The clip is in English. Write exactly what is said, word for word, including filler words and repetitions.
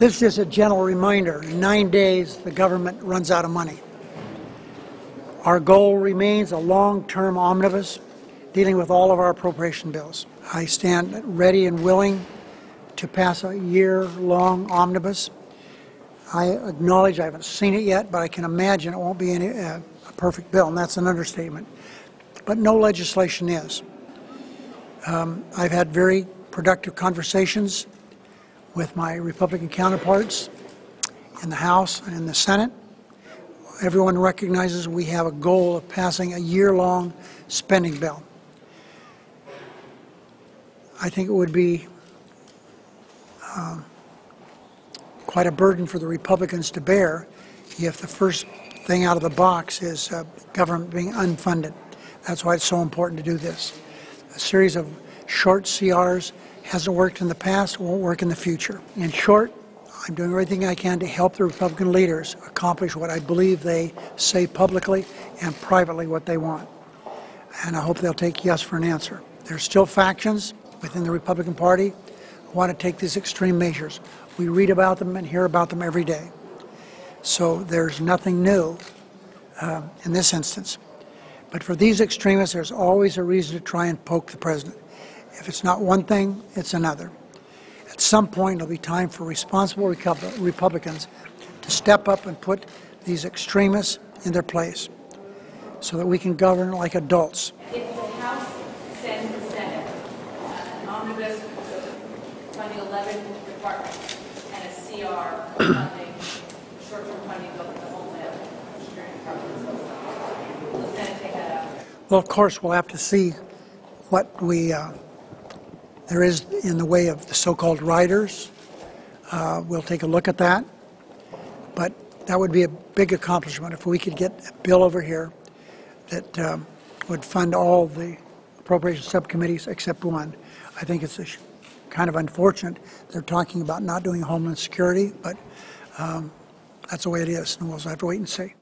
This is just a gentle reminder. In nine days, the government runs out of money. Our goal remains a long-term omnibus dealing with all of our appropriation bills. I stand ready and willing to pass a year-long omnibus. I acknowledge I haven't seen it yet, but I can imagine it won't be any, uh, a perfect bill, and that's an understatement. But no legislation is. Um, I've had very productive conversations with my Republican counterparts in the House and in the Senate. Everyone recognizes we have a goal of passing a year-long spending bill. I think it would be um, quite a burden for the Republicans to bear if the first thing out of the box is uh, government being unfunded. That's why it's so important to do this. A series of short C Rs hasn't worked in the past, won't work in the future. In short, I'm doing everything I can to help the Republican leaders accomplish what I believe they say publicly and privately what they want. And I hope they'll take yes for an answer. There's still factions within the Republican Party who want to take these extreme measures. We read about them and hear about them every day. So there's nothing new uh, in this instance. But for these extremists, there's always a reason to try and poke the president. If it's not one thing, it's another. At some point, it'll be time for responsible Republicans to step up and put these extremists in their place so that we can govern like adults. If the House sends the Senate an omnibus funding eleven departments and a C R funding short-term funding bill for the Homeland Security Department, will the Senate take that up? Well, of course, we'll have to see what we uh, there is in the way of the so-called riders. Uh, we'll take a look at that. But that would be a big accomplishment if we could get a bill over here that um, would fund all the appropriation subcommittees except one. I think it's a kind of unfortunate they're talking about not doing Homeland Security, but um, that's the way it is, and we'll have to wait and see.